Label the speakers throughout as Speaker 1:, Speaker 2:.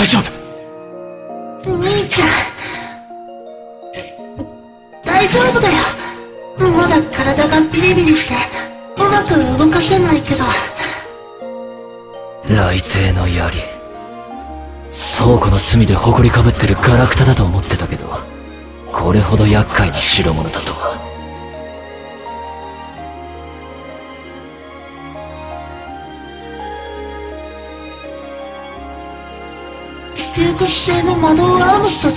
Speaker 1: 丈夫？
Speaker 2: 兄ちゃん、大丈夫だよ。まだ体がビリビリしてうまく動かせないけど。
Speaker 1: 雷帝の槍、倉庫の隅で埃かぶってるガラクタだと思ってたけど、これほど厄介な代物だとは。
Speaker 2: ステュークス製の魔導アームスと違って、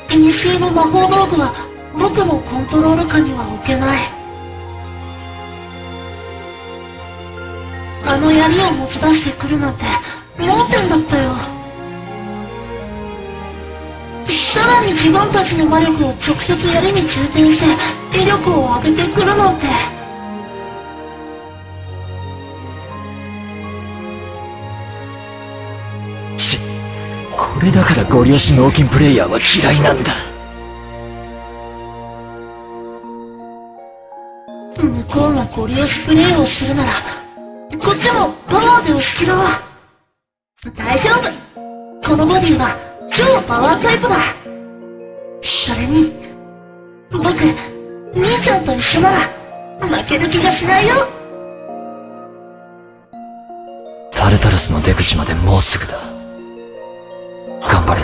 Speaker 2: 古の魔法道具は僕のコントロール下には置けない。あの槍を持ち出してくるなんて盲点だったよ。さらに自分たちの魔力を直接槍に充填して威力を上げてくるなんて。
Speaker 1: これだからゴリ押し脳筋プレイヤーは嫌いなんだ。
Speaker 2: 向こうがゴリ押しプレイをするならこっちもパワーで押し切ろう。大丈夫、このボディは超パワータイプだ。それに僕、兄ちゃんと一緒なら負ける気がしないよ。
Speaker 1: タルタルスの出口までもうすぐだ。頑張れ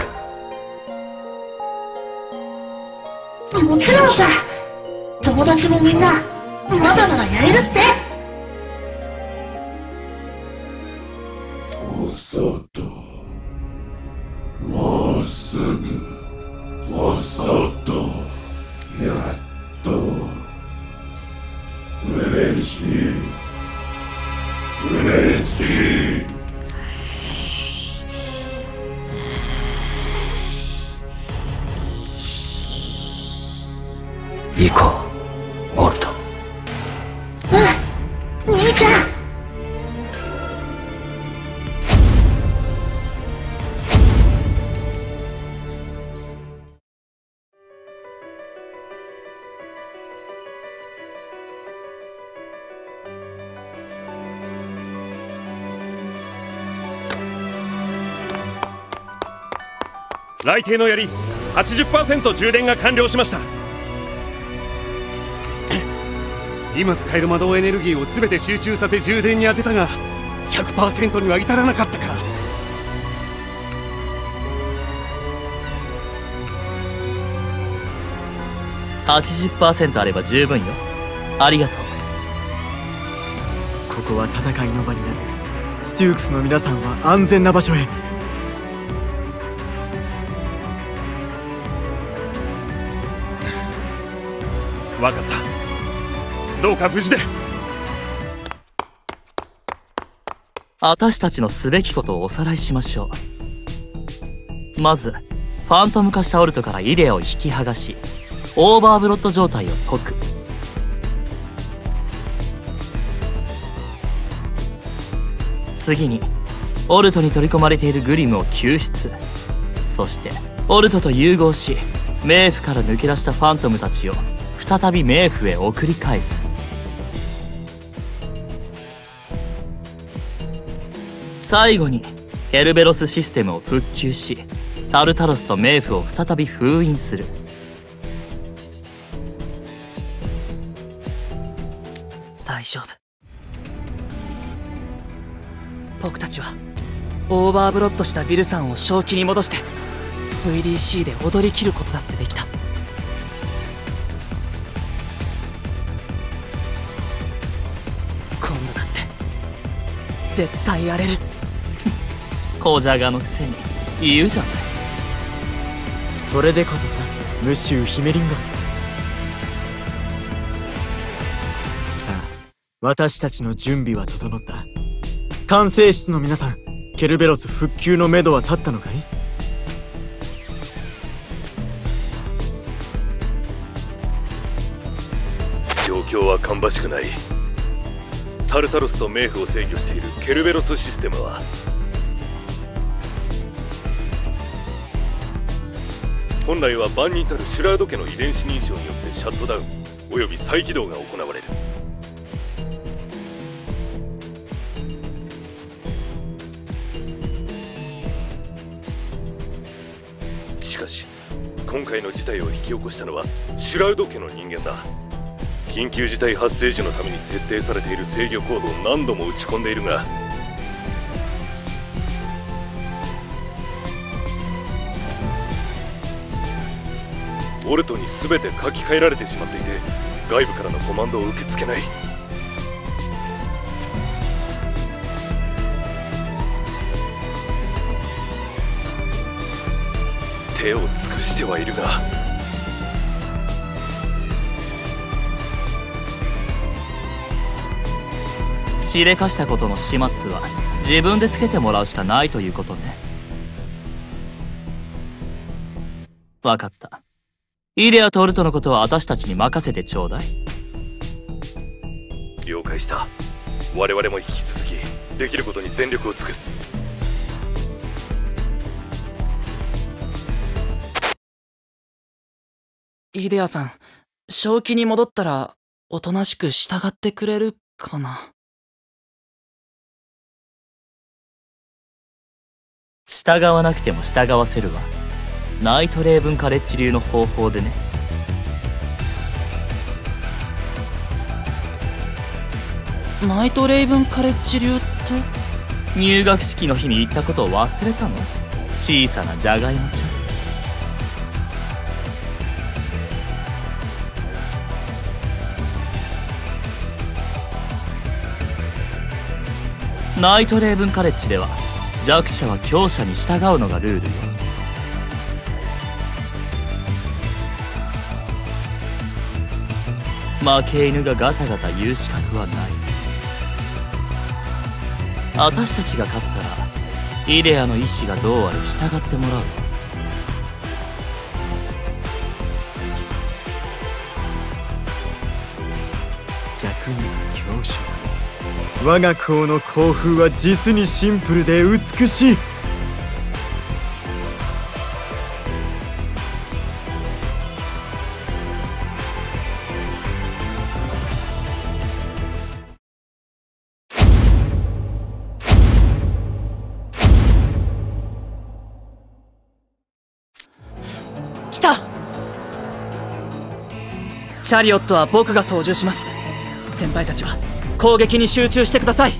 Speaker 1: る？もちろんさ。友達もみんなまだまだやれるって。
Speaker 3: お外、もうすぐお外、やっと嬉しい嬉しい。
Speaker 1: 行こう、オルト。
Speaker 2: うん、兄ちゃん。
Speaker 4: 雷帝の槍 80% 充電が完了しました。今使える魔導エネルギーを全て集中させ充電に当てたが 100% には至らなかったか。
Speaker 5: 80% あれば十分よ。ありがとう。
Speaker 6: ここは戦いの場になる。ステュークスの皆さんは安全な場所へ。
Speaker 4: 分かった。どうか無事で。
Speaker 5: 私たちのすべきことをおさらいしましょう。まずファントム化したオルトからイデアを引き剥がしオーバーブロッド状態を解く。次にオルトに取り込まれているグリムを救出。そしてオルトと融合し冥府から抜け出したファントムたちを再び冥府へ送り返す。最後にケルベロスシステムを復旧しタルタロスと冥府を再び封印する。
Speaker 7: 大丈夫。僕たちはオーバーブロッドしたビルさんを正気に戻して VDC で踊り切ることだってできた。今度だって絶対やれる。
Speaker 5: 小ジャガのくせに言うじゃない。
Speaker 6: それでこそさ、ムシュー・ヒメリンガ。さあ、私たちの準備は整った。管制室の皆さん、ケルベロス復旧のめどは立ったのかい？
Speaker 8: 状況は芳しくない。タルタロスと冥府を制御しているケルベロスシステムは本来は万人たるシュラード家の遺伝子認証によってシャットダウンおよび再起動が行われる。 今回の事態を引き起こしたのはシュラウド家の人間だ。緊急事態発生時のために設定されている制御コードを何度も打ち込んでいるが、オルトに全て書き換えられてしまっていて、外部からのコマンドを受け付けない。手を尽くしてはいるが、
Speaker 5: しでかしたことの始末は自分でつけてもらうしかないということね。わかった。イデアとオルトのことは私たちに任せてちょうだい。
Speaker 8: 了解した。我々も引き続きできることに全力を尽くす。
Speaker 7: イデアさん、正気に戻ったらおとなしく従ってくれるかな。
Speaker 5: 従わなくても従わせるわ。ナイトレイブンカレッジ流の方法でね。
Speaker 7: ナイトレイブンカレッジ流って？
Speaker 5: 入学式の日に言ったことを忘れたの？小さなジャガイモちゃん。ナイトレイブンカレッジでは弱者は強者に従うのがルールよ。負け犬がガタガタ言う資格はない。私たちが勝ったらイデアの意志がどうあれ従ってもらうわ。
Speaker 6: 弱肉強食。我が校の校風は実にシンプルで美しい。
Speaker 7: 来た！チャリオットは僕が操縦します。先輩たちは攻撃に集中してください。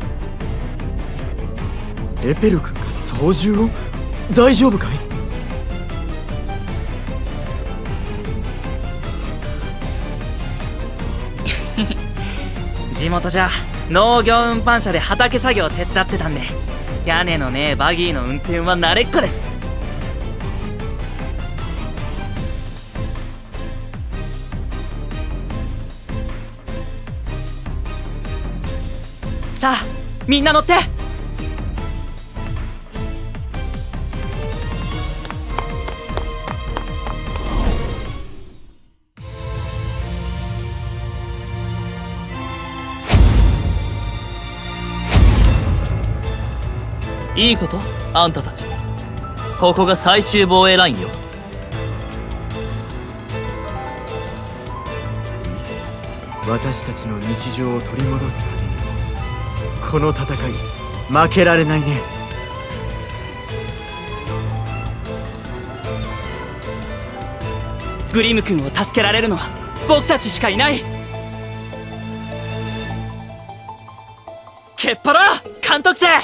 Speaker 6: エペル君が操縦を？大丈夫かい？
Speaker 7: 地元じゃ農業運搬車で畑作業を手伝ってたんで、屋根のねえバギーの運転は慣れっこです。さあみんな乗って。
Speaker 5: いいこと？あんたたちここが最終防衛ラインよ。
Speaker 6: 私たちの日常を取り戻すためにこの戦い負けられないね。
Speaker 7: グリム君を助けられるのは僕たちしかいない。けっぱろ監督生。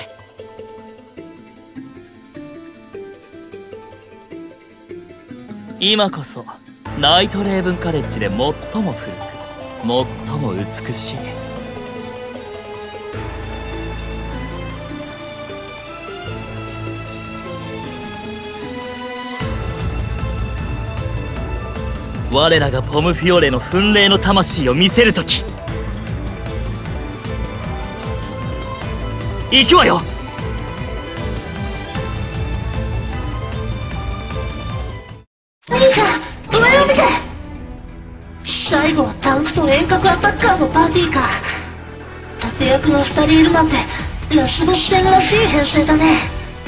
Speaker 5: 今こそナイトレイブンカレッジで最も古く最も美しい我らがポムフィオーレの奮励の魂を見せるとき、行くわよ。
Speaker 2: 兄ちゃん、上を見て。最後はタンクと遠隔アタッカーのパーティーか。盾役が2人いるなんてラスボス戦らしい編成だね。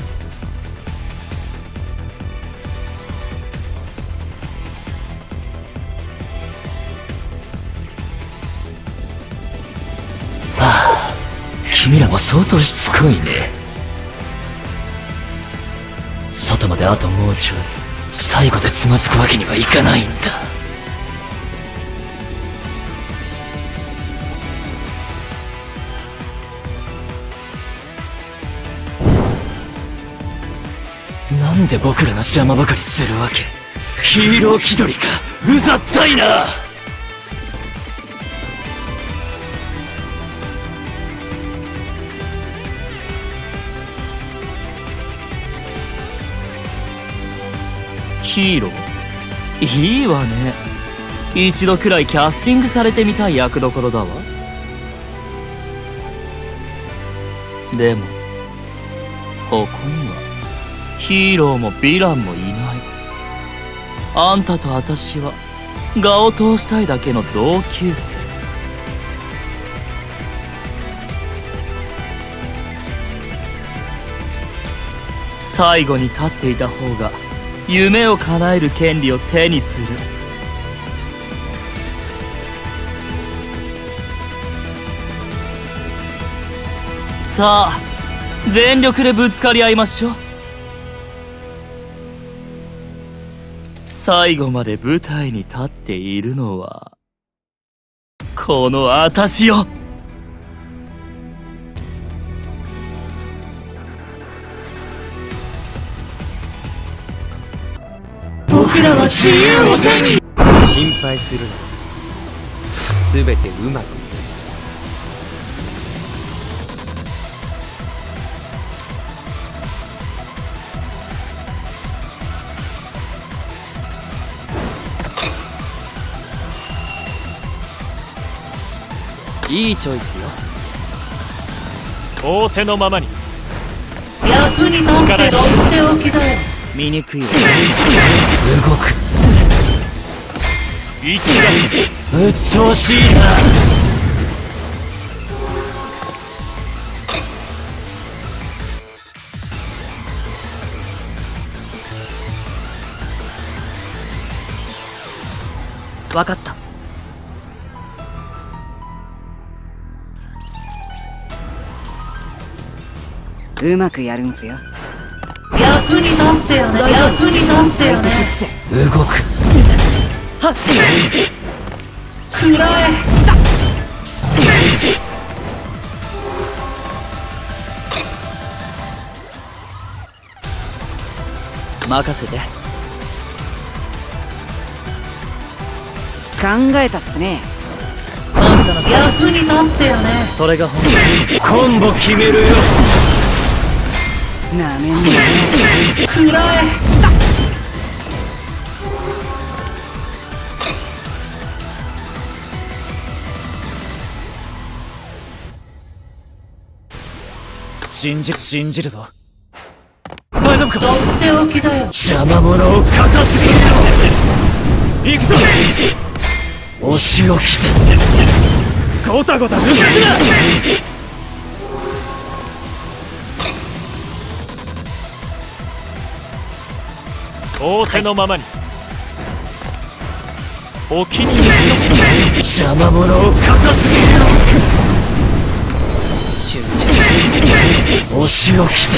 Speaker 1: 君らも相当しつこいね。外まであともうちょい。 最後でつまずくわけにはいかないんだ。なんで僕らの邪魔ばかりするわけ。ヒーロー気取りか。うざったいな。
Speaker 5: ヒーローいいわね。一度くらいキャスティングされてみたい役どころだわ。でもここにはヒーローもヴィランもいない。あんたと私は画を通したいだけの同級生。最後に立っていた方が夢を叶える権利を手にする。さあ全力でぶつかり合いましょう。最後まで舞台に立っているのはこの私よ。
Speaker 2: 僕らは自由を手に。
Speaker 9: 心配するな。全てうまくいいチョイスよ。
Speaker 10: 仰せのままに。
Speaker 2: 役に立ってとっておきだよ。
Speaker 7: 醜いわ。
Speaker 1: 動く。
Speaker 10: 息が
Speaker 1: うっとうしいな。
Speaker 7: 分かった。うまくやるんすよ。
Speaker 2: 役に立ってよね。役に立ってよね。
Speaker 1: 動く。
Speaker 7: はっ
Speaker 2: くらえ。
Speaker 7: 任せて。考えたっすね。感謝のさ。
Speaker 2: 役に立ってよね。
Speaker 7: それが本
Speaker 1: コンボ決めるよ。
Speaker 7: なめんなよ。
Speaker 2: くらえ。
Speaker 10: 信じるぞ。
Speaker 1: 大丈夫か。
Speaker 2: とっておきだよ。
Speaker 1: 邪魔者を片付けろ。行くぞ。お仕置きだ。
Speaker 10: ゴタゴタ抜くな。仰せのままに。お気に入りしろ。
Speaker 1: 邪魔者を片付けろ。
Speaker 7: 集中して。
Speaker 1: お仕置きだ。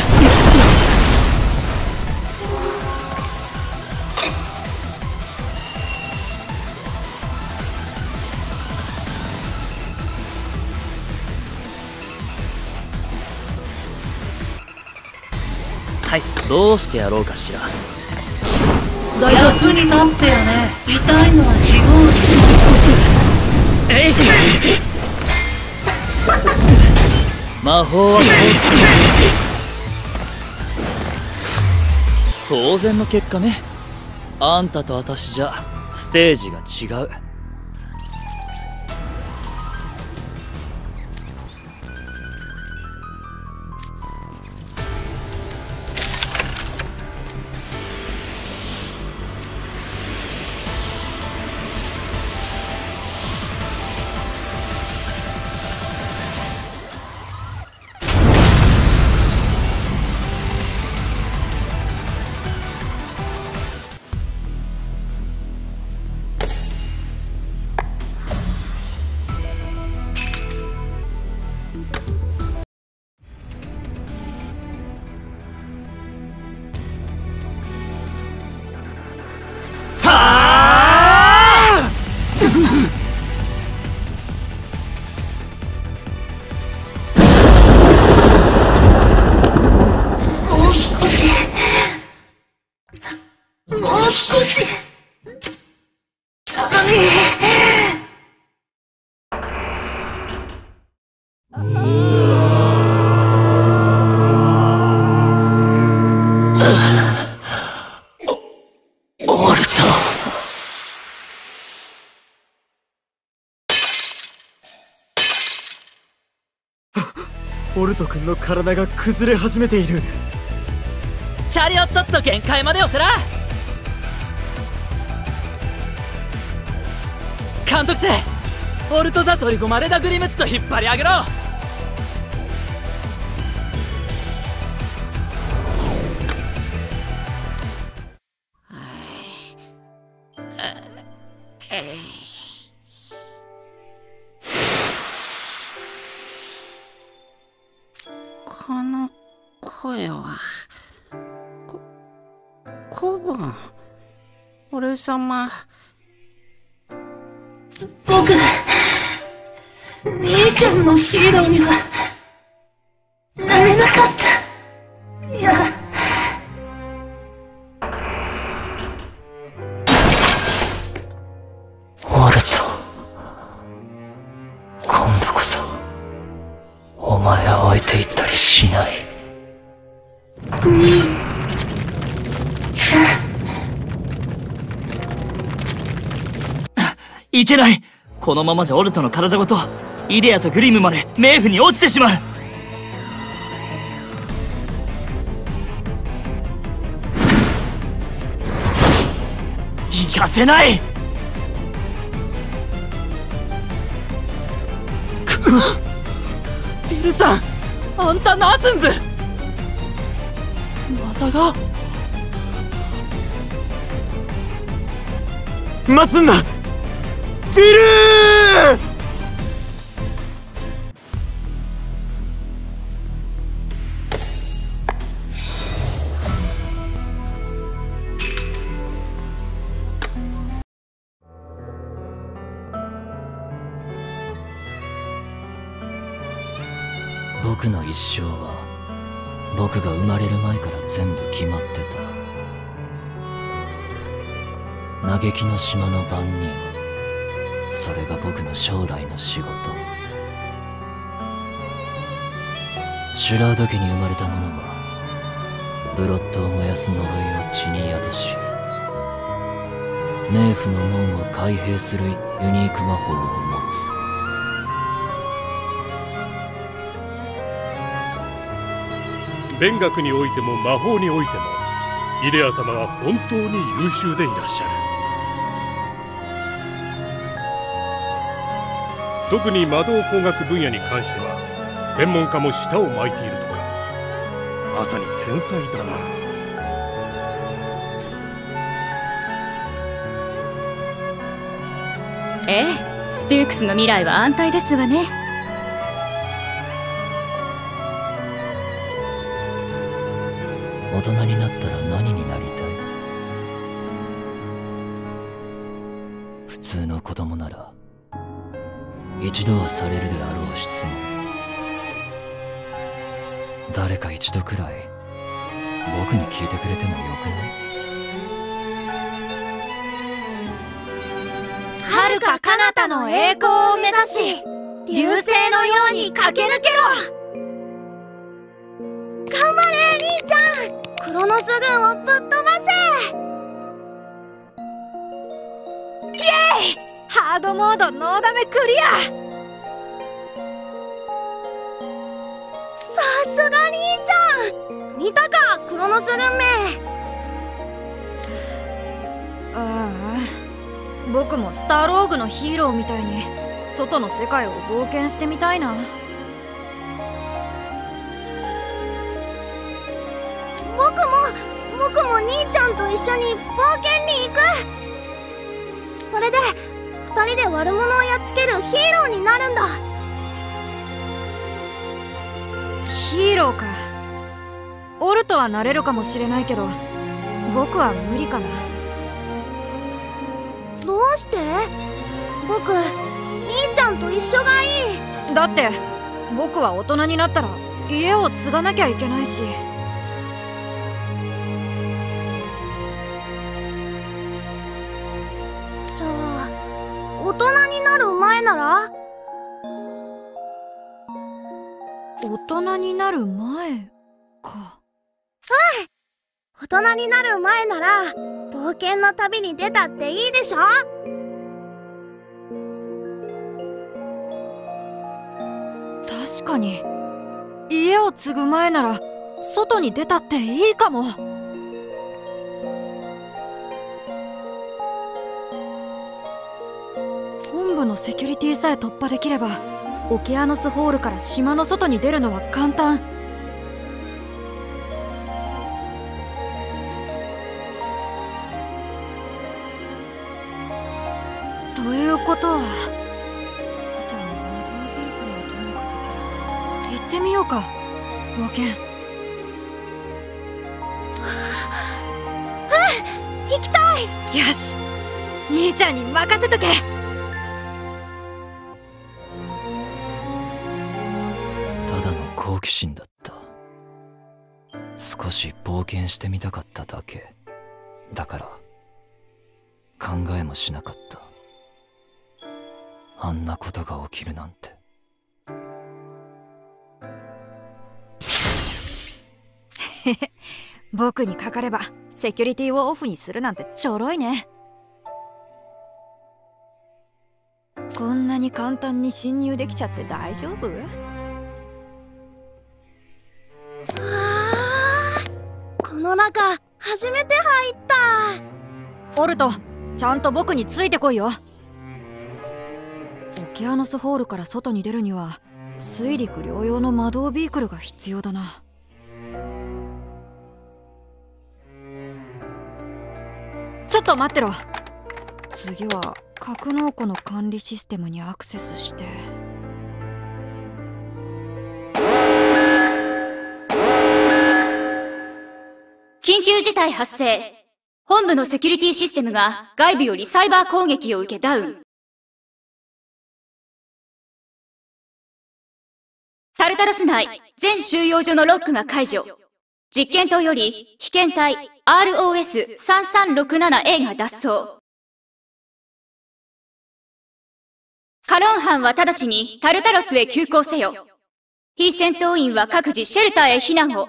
Speaker 5: はい、どうしてやろうかしら。
Speaker 2: 役に立ってよね。痛いのは自業自
Speaker 5: えい魔法は当然の結果ね。あんたと私じゃステージが違う。
Speaker 6: オルト君の体が崩れ始めている。
Speaker 7: チャリオットっと限界までよセラ。監督生、オルトザトリゴマレダグリムッと引っ張り上げろ。
Speaker 11: この声はコブン、俺様。
Speaker 2: 僕、兄ちゃんのヒーローにはなれなかった。いや、
Speaker 1: オルト、今度こそお前を置いていったりしない。
Speaker 2: 兄ちゃん。
Speaker 5: いけない。このままじゃオルトの体ごとイデアとグリムまで冥府に落ちてしまう。行かせない。
Speaker 7: ビルさん、あんたナースンズまさか。
Speaker 6: 待つんだビルー。
Speaker 1: 僕の一生は僕が生まれる前から全部決まってた。嘆きの島の番人、それが僕の将来の仕事。シュラウド家に生まれた者はブロッドを燃やす呪いを血に宿し、冥府の門を開閉するユニーク魔法を持つ。
Speaker 8: 勉学においても魔法においてもイデア様は本当に優秀でいらっしゃる。特に魔導工学分野に関しては専門家も舌を巻いているとか。まさに天才だな。
Speaker 12: ええ、ステュークスの未来は安泰ですわね。
Speaker 1: 大人になったら何になりたい？普通の子供なら一度はされるであろう質問。誰か一度くらい僕に聞いてくれてもよくない？
Speaker 13: 遥か彼方の栄光を目指し、流星のように駆け抜けろ。頑張れ兄ちゃん、クロノス軍をぶっ飛ばせ。イエイ、ハードモードノーダメクリア。さすが兄ちゃん、見たかクロノス軍め。
Speaker 12: ああ、僕もスターローグのヒーローみたいに外の世界を冒険してみたいな。
Speaker 13: 僕も兄ちゃんと一緒に冒険に行く。それで2人で悪者をやっつけるヒーローになるんだ。
Speaker 12: ヒーローか。オルトはなれるかもしれないけど僕は無理かな。
Speaker 13: どうして？僕兄ちゃんと一緒がいい。
Speaker 12: だって僕は大人になったら家を継がなきゃいけないし。
Speaker 13: じゃあ大人になる前なら？
Speaker 12: 大人になる前か。
Speaker 13: 大人になる前なら冒険の旅に出たっていいでしょ？
Speaker 12: 確かに家を継ぐ前なら外に出たっていいかも。本部のセキュリティさえ突破できればオケアノスホールから島の外に出るのは簡単。ということは、あとは魔導ビークルをどうにかできる。行ってみようか、冒険。
Speaker 13: うん、行きたい。
Speaker 12: よし、兄ちゃんに任せとけ。
Speaker 1: ただの好奇心だった。少し冒険してみたかっただけだから、考えもしなかった。あんなことが起きるなんて。
Speaker 12: 僕にかかればセキュリティをオフにするなんてちょろいね。こんなに簡単に侵入できちゃって大丈夫？
Speaker 13: この中初めて入った。
Speaker 12: オルト、ちゃんと僕についてこいよ。オケアノスホールから外に出るには水陸両用の魔導ビークルが必要だな。ちょっと待ってろ。次は格納庫の管理システムにアクセスして。
Speaker 14: 緊急事態発生。本部のセキュリティシステムが外部よりサイバー攻撃を受けダウン。タルタロス内全収容所のロックが解除。実験棟より被験体 ROS3367A が脱走。カロン班は直ちにタルタロスへ急行せよ。非戦闘員は各自シェルターへ避難を。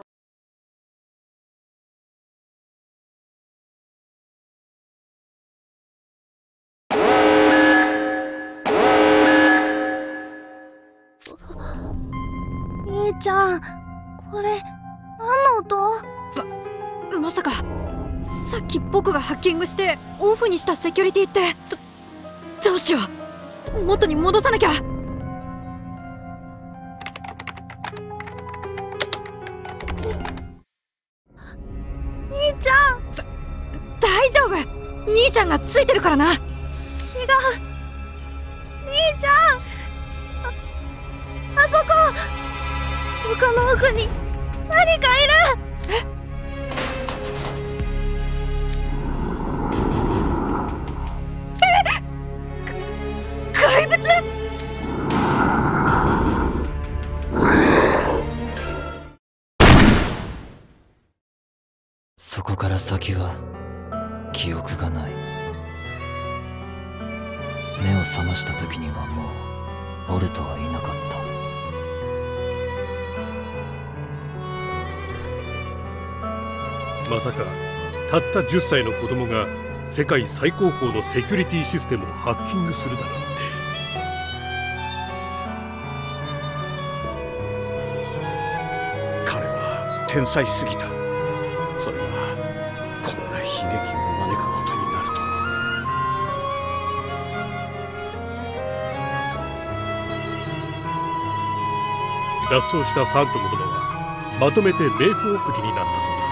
Speaker 13: 兄ちゃん、これ何の音？
Speaker 12: まさかさっき僕がハッキングしてオフにしたセキュリティってどうしよう。元に戻さなきゃ。
Speaker 13: 兄ちゃん、
Speaker 12: 大丈夫。兄ちゃんがついてるからな。
Speaker 13: 違う、兄ちゃん、あそこ、床の奥に何かいる。
Speaker 12: 怪物？
Speaker 1: そこから先は記憶がない。目を覚ました時にはもうオルトはいなかった。
Speaker 8: まさかたった10歳の子供が世界最高峰のセキュリティシステムをハッキングするだなんて。
Speaker 4: 彼は天才すぎた。それはこんな悲劇を招くことになるとは。脱走したファントム殿はまとめて冥府送りになったそうだ。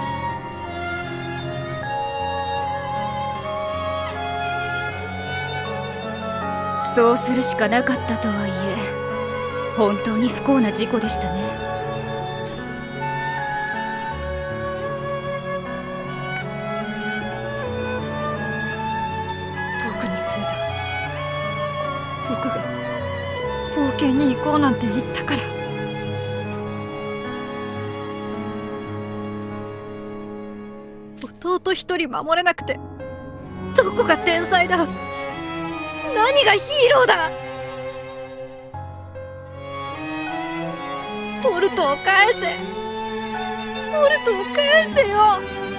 Speaker 14: そうするしかなかったとはいえ、本当に不幸な事故でしたね。
Speaker 12: 僕のせいだ。僕が冒険に行こうなんて言ったから。弟一人守れなくてどこが天才だ。何がヒーローだ。オルトを返せ。オルトを返せよ。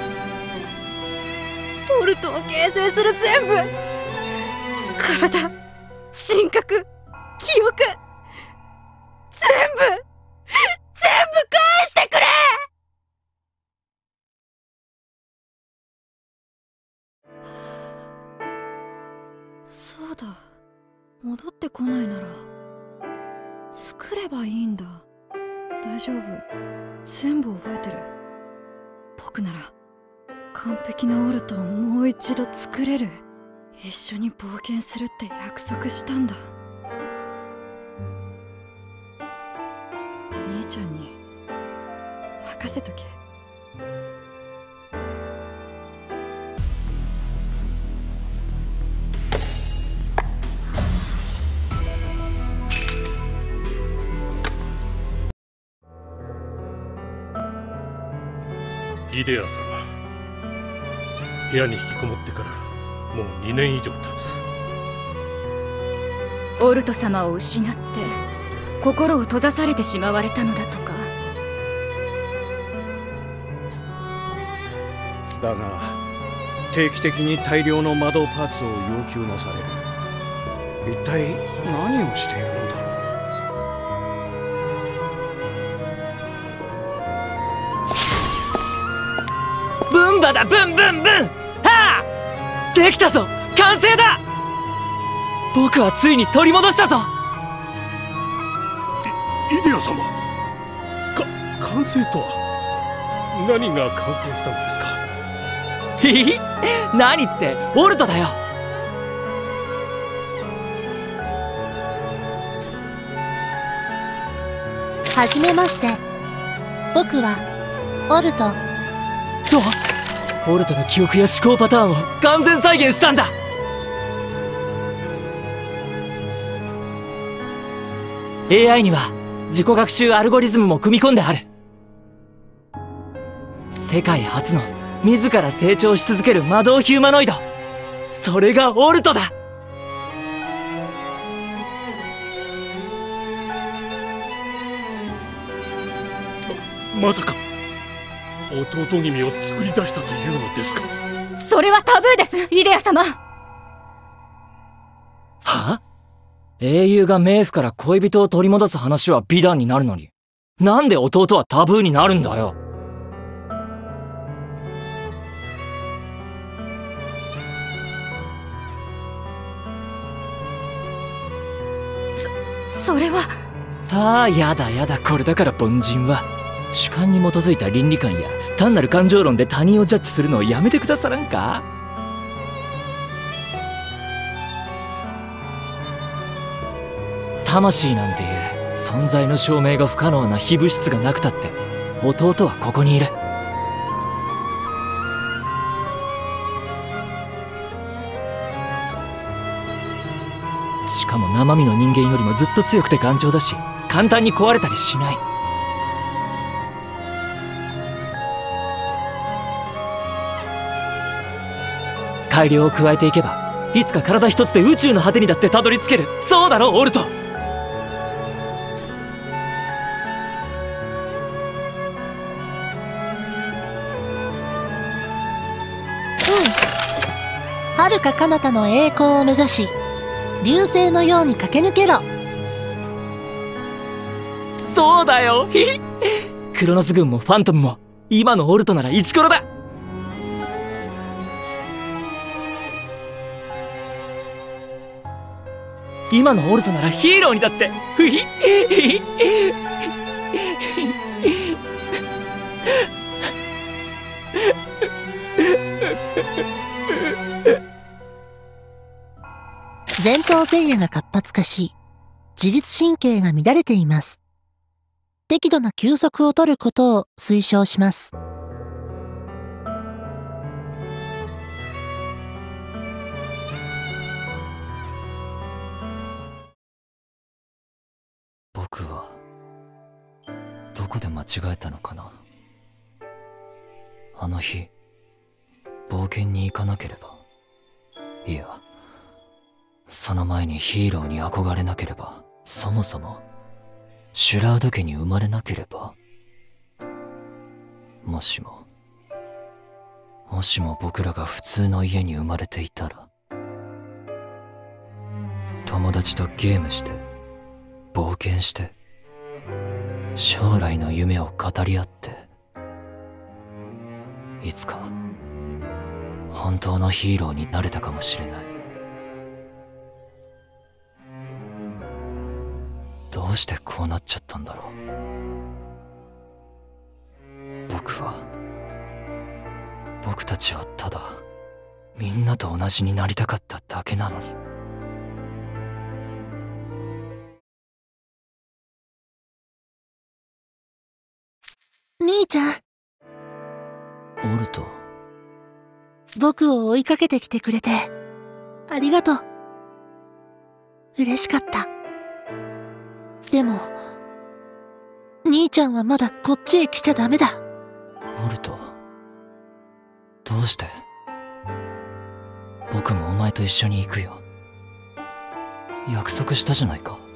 Speaker 12: オルトを形成する全部、体、神格、記憶、全部そうだ、戻ってこないなら作ればいいんだ。大丈夫、全部覚えてる。僕なら完璧なオルトをもう一度作れる。一緒に冒険するって約束したんだ。兄ちゃんに任せとけ。
Speaker 8: イデア様、部屋に引きこもってからもう2年以上経つ。
Speaker 14: オルト様を失って心を閉ざされてしまわれたのだとか。
Speaker 15: だが定期的に大量の魔導パーツを要求なされる。一体何をしているのだろう。
Speaker 7: ブンバだ、ブンブンブン。はあ、できたぞ、完成だ。僕はついに取り戻したぞ。
Speaker 8: イデア様、完成とは何が完成したのですか？
Speaker 7: ひひ、何ってオルトだよ。
Speaker 2: はじめまして、僕はオルト。
Speaker 7: オルトの記憶や思考パターンを完全再現したんだ。AI には自己学習アルゴリズムも組み込んである。世界初の自ら成長し続ける魔導ヒューマノイド、それがオルトだ。
Speaker 8: まさか弟君を作り出したというのですか？
Speaker 14: それはタブーです、イデア様。
Speaker 5: は？英雄が冥府から恋人を取り戻す話は美談になるのに、なんで弟はタブーになるんだよ。
Speaker 14: それは。
Speaker 5: ああ、やだやだ、これだから凡人は主観に基づいた倫理観や単なる感情論で他人をジャッジするのをやめてくださらんか？魂なんていう存在の証明が不可能な非物質がなくたって弟はここにいる。しかも生身の人間よりもずっと強くて頑丈だし、簡単に壊れたりしない。改良を加えていけばいつか体一つで宇宙の果てにだってたどり着ける。そうだろオルト。
Speaker 2: 遥か彼方の栄光を目指し、流星のように駆け抜けろ。
Speaker 7: そうだよ。
Speaker 5: クロノス軍もファントムも今のオルトならイチコロだ。今のオルトならヒーローにだって。
Speaker 2: 前頭前野が活発化し、自律神経が乱れています。適度な休息を取ることを推奨します。
Speaker 1: 僕はどこで間違えたのかな。あの日冒険に行かなければ、いやその前にヒーローに憧れなければ、そもそもシュラウド家に生まれなければ、もしも僕らが普通の家に生まれていたら、友達とゲームして冒険して将来の夢を語り合って、いつか本当のヒーローになれたかもしれない。 うしてこうなっちゃったんだろう。僕たちはただみんなと同じになりたかっただけなのに。
Speaker 2: 兄ちゃん、
Speaker 1: オルト、
Speaker 2: 僕を追いかけてきてくれてありがとう。嬉しかった。でも兄ちゃんはまだこっちへ来ちゃダメだ。
Speaker 1: オルト、どうして？僕もお前と一緒に行くよ。約束したじゃないか。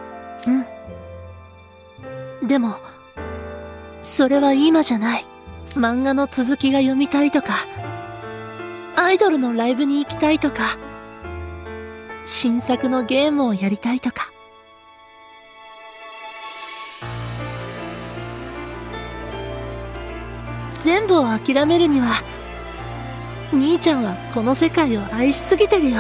Speaker 2: うん。でもそれは今じゃない。漫画の続きが読みたいとか、アイドルのライブに行きたいとか、新作のゲームをやりたいとか。全部を諦めるには、兄ちゃんはこの世界を愛しすぎてるよ。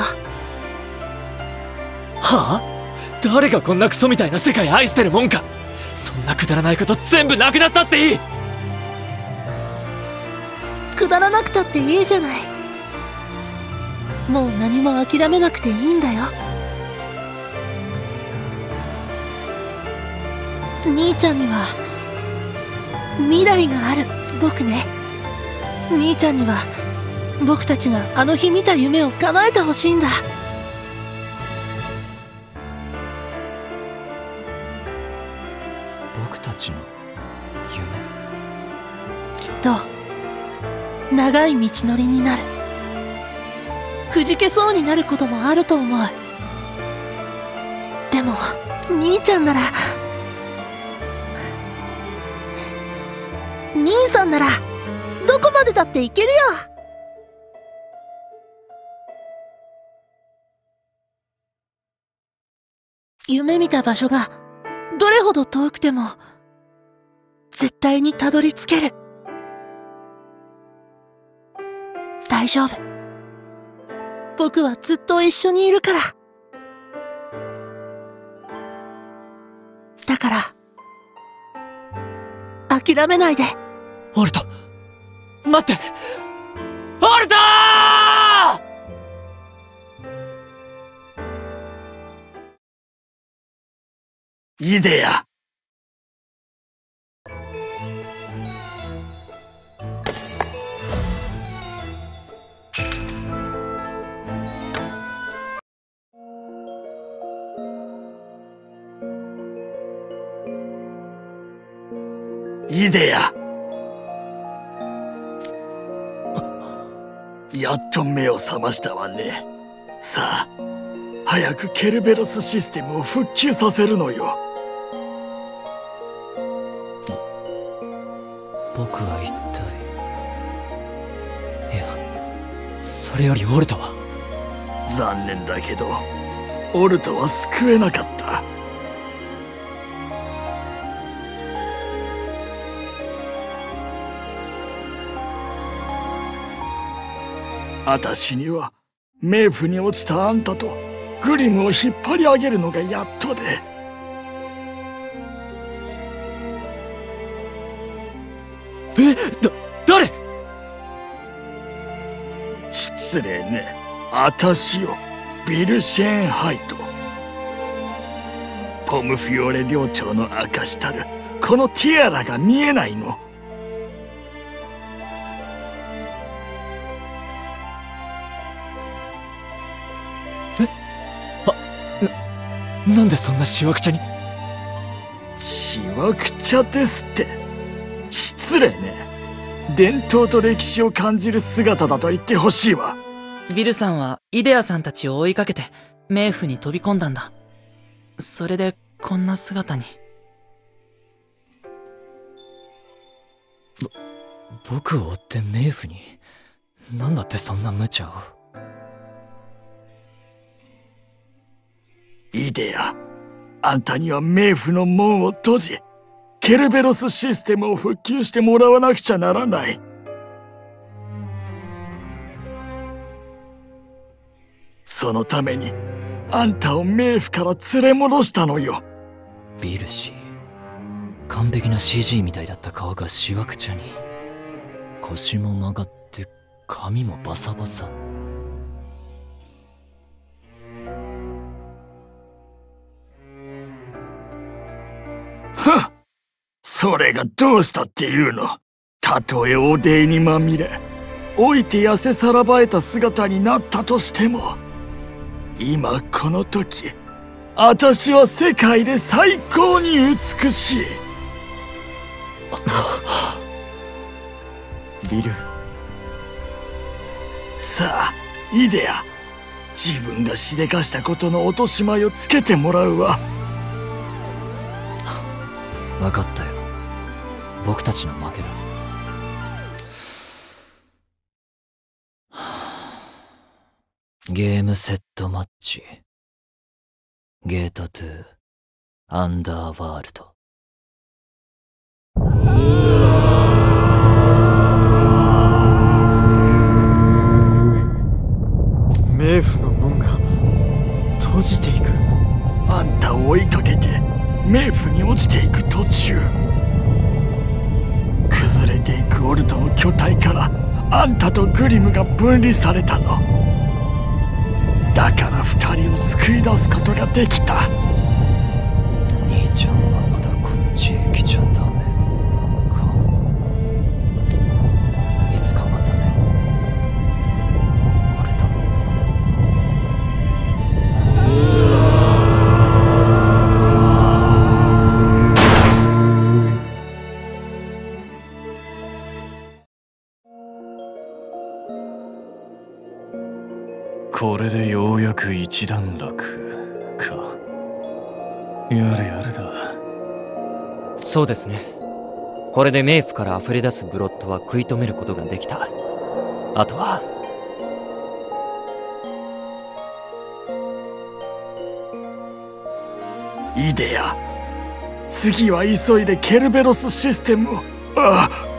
Speaker 10: はあ？誰がこんなクソみたいな世界愛してるもんか。そんなくだらないこと全部なくなったっていい。
Speaker 2: くだらなくたっていいじゃない。もう何も諦めなくていいんだよ。兄ちゃんには未来がある。僕ね。兄ちゃんには僕たちがあの日見た夢を叶えてほしいんだ。
Speaker 1: 僕たちの夢？
Speaker 2: きっと長い道のりになる。くじけそうになることもあると思う。でも兄ちゃんなら、兄さんならどこまでだって行けるよ。夢見た場所がどれほど遠くても絶対にたどり着ける。大丈夫。僕はずっと一緒にいるから。だから諦めないで。
Speaker 10: オルト、待って。オルトー！イデア。イデア。やっと目を覚ましたわね。さあ、早くケルベロスシステムを復旧させるのよ。
Speaker 1: 僕は一体…いや、それよりオルトは…
Speaker 10: 残念だけど、オルトは救えなかった。あたしには冥府に落ちたあんたとグリムを引っ張り上げるのがやっとで。誰？失礼ね。あたしよ、ビルシェーンハイト。ポムフィオレ領長の証たるこのティアラが見えないの？ なんでそんなしわくちゃに？ しわくちゃですって。失礼ね。伝統と歴史を感じる姿だと言ってほしいわ。
Speaker 7: ビルさんはイデアさんたちを追いかけて冥府に飛び込んだんだ。それでこんな姿に。
Speaker 1: 僕を追って冥府に？なんだってそんな無茶を。
Speaker 10: イデア、あんたには冥府の門を閉じ、ケルベロスシステムを復旧してもらわなくちゃならない。そのためにあんたを冥府から連れ戻したのよ。
Speaker 1: ビルシー、完璧な CG みたいだった顔がしわくちゃに、腰も曲がって髪もバサバサ。
Speaker 10: はっ、それがどうしたっていうの。たとえおでいにまみれ老いて痩せさらばえた姿になったとしても、今この時私は世界で最高に美しい。
Speaker 6: ビル、
Speaker 10: さあイデア、自分がしでかしたことの落とし前をつけてもらうわ。
Speaker 1: 分かったよ。僕たちの負けだ。ゲームセットマッチ。ゲートトゥアンダーワールド。
Speaker 6: 冥府の門が閉じていく。
Speaker 10: あんたを追いかけて冥府に落ちていく途中、崩れていくオルトの巨体からあんたとグリムが分離されたの。だから二人を救い出すことができた。
Speaker 1: 兄ちゃんはまだこっちへ来ちゃダメか。いつかまたね、オルト。
Speaker 10: これでようやく一段落か。やれやれだ。
Speaker 9: そうですね。これで冥府から溢れ出すブロッドは食い止めることができた。あとは
Speaker 10: イデア、次は急いでケルベロスシステムを。ああ。